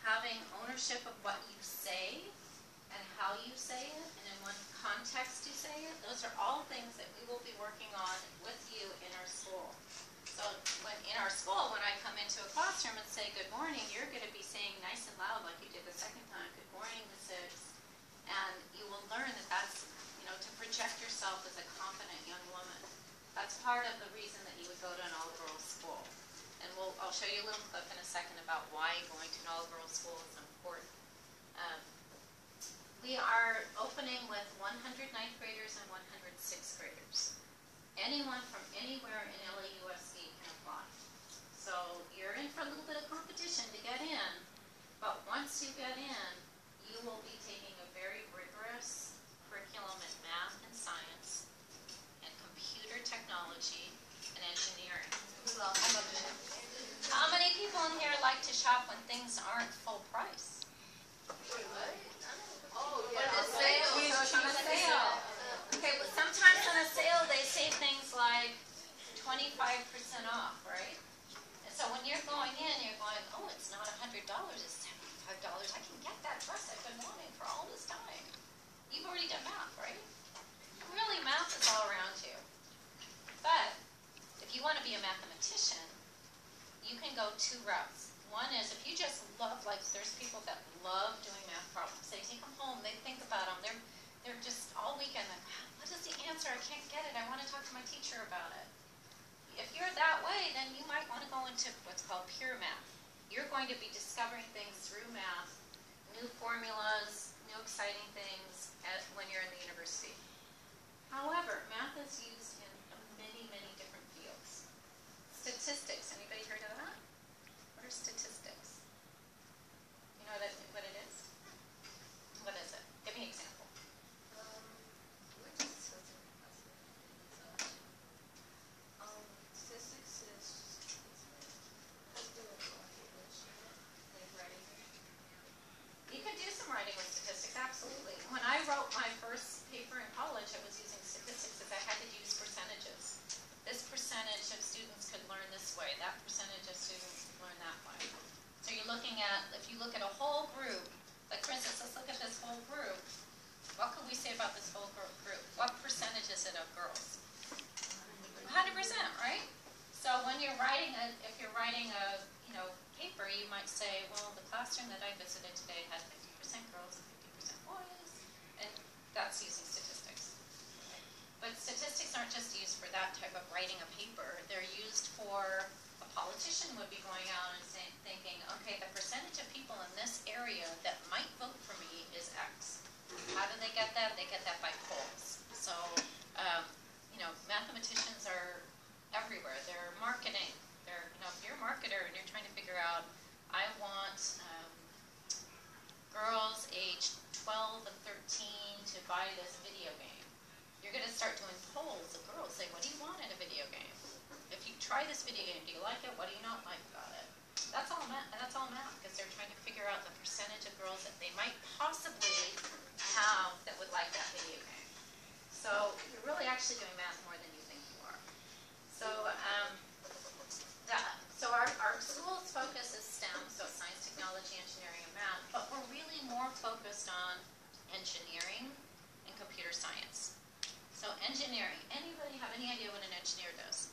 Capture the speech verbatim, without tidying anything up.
having ownership of what you say and how you say it, and in what context you say it. Those are all things that we will be working on with you in our school. So when in our school, when I come into a classroom and say good morning, you're going to be saying nice and loud like you did the second time, good morning, Miss Hicks. And you will learn that that's, you know, to project yourself as a confident young woman. That's part of the reason that you would go to an all-girls school. And we'll, I'll show you a little clip in a second about why going to an all-girls school is important. Um, we are opening with one hundred ninth graders and one hundred sixth graders. Anyone from anywhere in L A U S D can apply. So you're in for a little bit of competition to get in, but once you get in, you will be taking a very rigorous curriculum in math and science and computer technology and engineering. How many people in here like to shop when things aren't full price? Oh, yeah. What is sale? So on a sale. Okay, but sometimes on a sale they say things like twenty-five percent off, right? And so when you're going in, you're going, oh, it's not one hundred dollars, it's seventy-five dollars. I can get that dress I've been wanting for all this time. You've already done math, right? Really, math is all around you. But if you want to be a mathematician, you can go two routes. One is if you just love, like there's people that love doing math problems. They take them home, they think about them. They're, they're just all weekend like, what is the answer? I can't get it. I want to talk to my teacher about it. If you're that way, then you might want to go into what's called pure math. You're going to be discovering things through math, new formulas, new exciting things at, when you're in the university. However, math is used in many, many different fields. Statistics, anybody heard of that? What are statistics? You know what it, what it is? What is it? Give me an example. Um, um, statistics is, has to do with English, like writing. You could do some writing with statistics, absolutely. When I wrote my first paper in college, I was using statistics because I had to use percentages. This percentage of students could learn this way. That percentage of students could learn that way. So you're looking at, if you look at a whole group, like for instance, let's look at this whole group. What could we say about this whole group? What percentage is it of girls? one hundred percent, right? So when you're writing, a, if you're writing a you know paper, you might say, well, the classroom that I visited today had fifty percent girls and fifty percent boys, and that's using statistics. But statistics aren't just used for that type of writing a paper. They're used for, a politician would be going out and say, thinking, okay, the percentage of people in this area that might vote for me is X. How do they get that? They get that by polls. So, um, you know, mathematicians are everywhere. They're marketing. They're, you know, if you're a marketer and you're trying to figure out, I want um, girls aged twelve and thirteen to buy this video game. You're going to start doing polls of girls, say, what do you want in a video game? If you try this video game, do you like it? What do you not like about it? That's all math, that's all math, because they're trying to figure out the percentage of girls that they might possibly have that would like that video game. So you're really actually doing math more than you think you are. So, um, that, so our, our school's focus is STEM, so science, technology, engineering, and math, but we're really more focused on engineering and computer science. So engineering, anybody have any idea what an engineer does?